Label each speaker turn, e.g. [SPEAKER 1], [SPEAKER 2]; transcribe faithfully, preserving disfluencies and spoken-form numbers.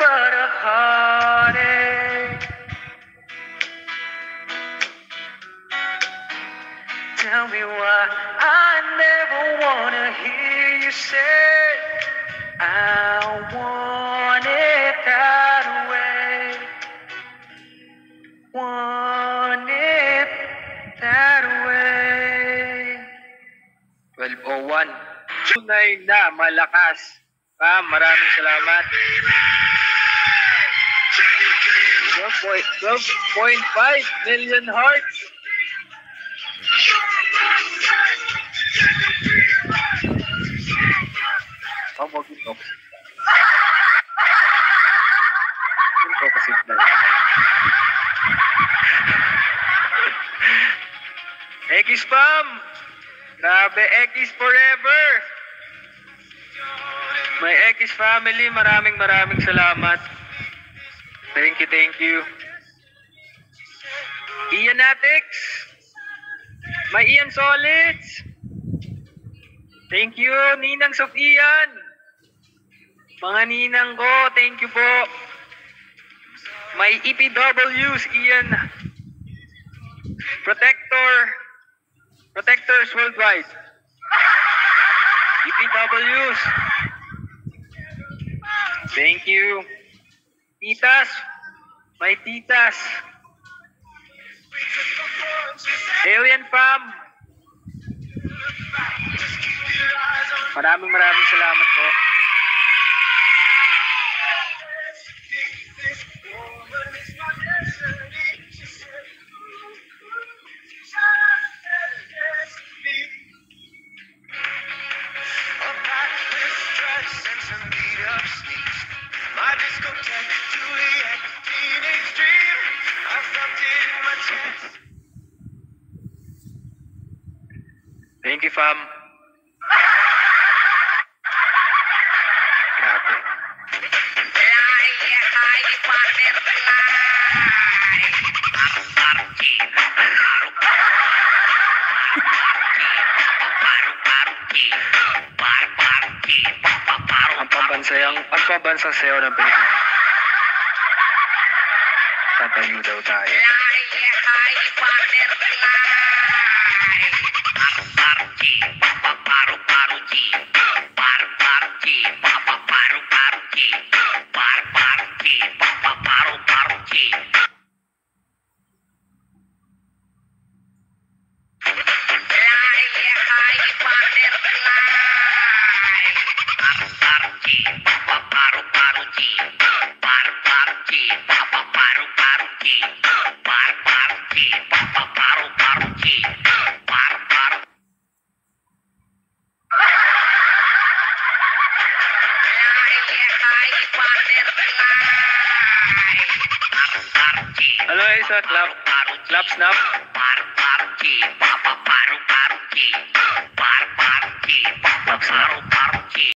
[SPEAKER 1] but a heartache. Tell me why I never wanna hear you say I want it that way. Want it that way. twelve oh one. Tunay na malakas. Pam, maraming salamat. twelve point five million hearts. Oh, wag ito. Ito kasi na. X Pam! Grabe, X forever! My X family, maraming maraming salamat. Thank you, thank you. Ian Atix! My Ian Solids! Thank you, Ninangs of Ian! Mga ninang ko, thank you po. My E P Ws, Ian. Protector. Protectors worldwide. E P Ws. Thank you. Titas. My titas. Alien Fam. Maraming maraming salamat po. Thank you, fam. Grabe. Ang pambansayang, ang pambansang sayaw ng Pilipinas. Tatayo daw tayo. Hello, Isa. Clap. Clap, snap. Clap, snap.